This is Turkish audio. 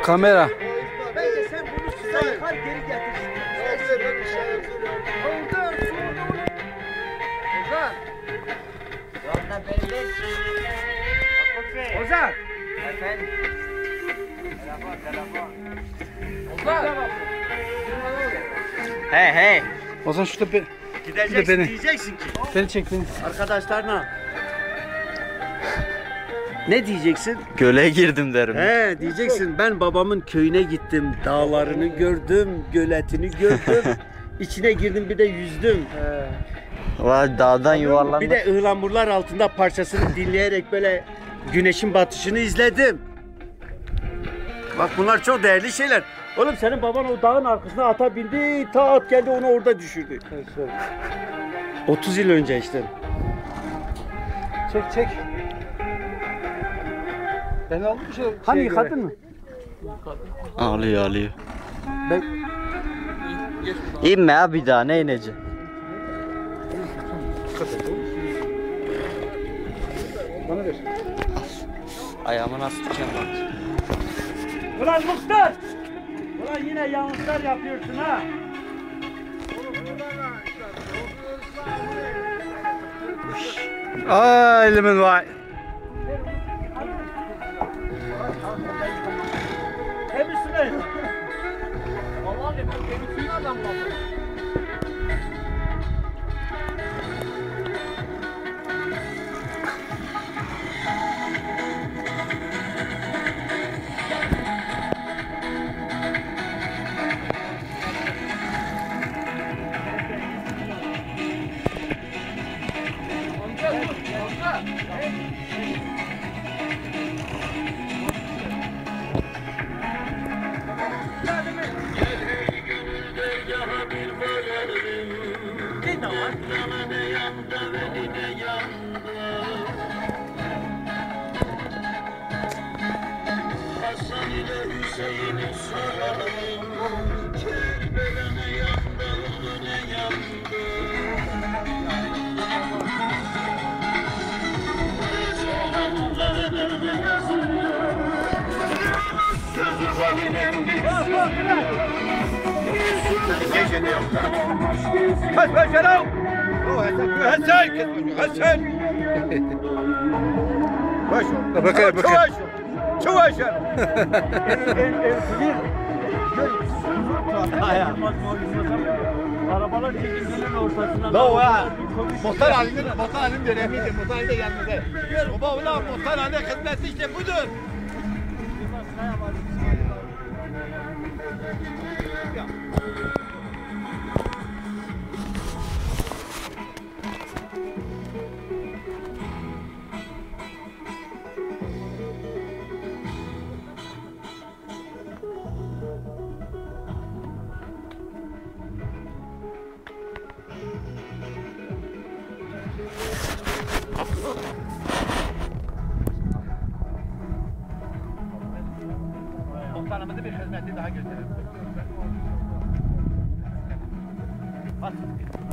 Kamera. Bence sen bunu sudan yıkar geri getirsin. Ozan. Yolda belli. Ozan. Efendim. Telefon. Ozan. Hey. Ozan şurada beni. Gideceksin beni. diyeceksin ki. Beni çek beni. Arkadaşlarına. Ne diyeceksin? Göle girdim derim. He diyeceksin ben babamın köyüne gittim. Dağlarını gördüm, göletini gördüm. İçine girdim bir de yüzdüm. Vay dağdan yuvarlandım. Bir de ıhlamurlar altında parçasını dinleyerek böyle güneşin batışını izledim. Bak bunlar çok değerli şeyler. Oğlum senin baban o dağın arkasına ata bindi, ta at geldi onu orada düşürdü. 30 yıl önce işte. Çek. Ben aldım bir şey. Hani yıkadın mı? Ağlıyor. Ben... İnme abi daha ne ineceksin? Bana ver. Ayağımı nasıl tutacağım bak. Ulan muhtar! Ulan yine yanlışlar yapıyorsun ha! Aa elimin vay. Temizsin. Vallahi ben temizsin adam var. Bakın. Arabalar çekilmenin ortasına. Muhtar Ali'nin dönemiydi. Muhtar Ali de yanımızda. Baba ulan Muhtar Ali hizmeti işte budur. Muhtarımızın bir hizmeti daha gösterelim.